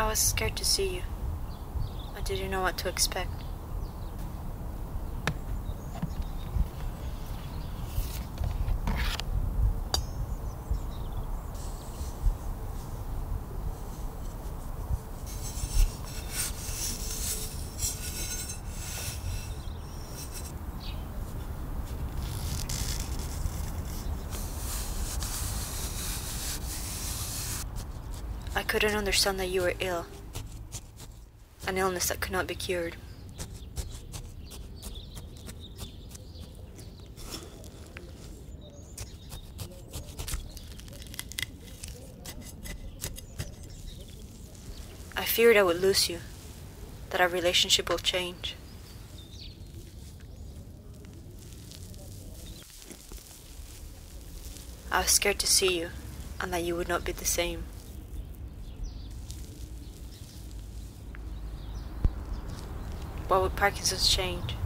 I was scared to see you. I didn't know what to expect. I couldn't understand that you were ill. An illness that could not be cured. I feared I would lose you, that our relationship will change. I was scared to see you, and that you would not be the same. What would Parkinson's change?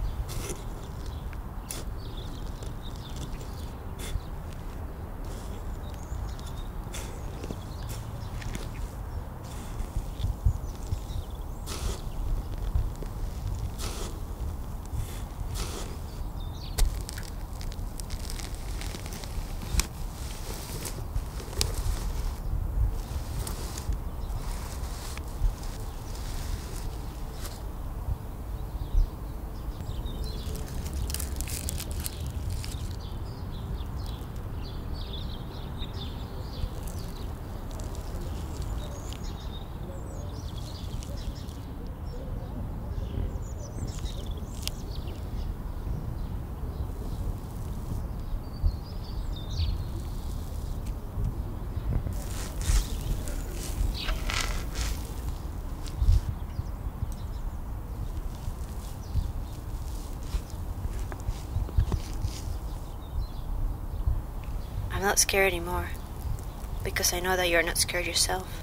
I'm not scared anymore, because I know that you're not scared yourself.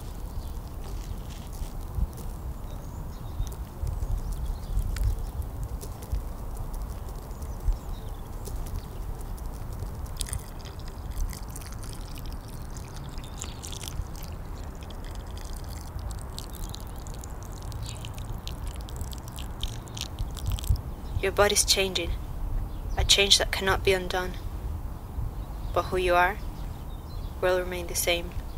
Your body's changing, a change that cannot be undone. But who you are will remain the same.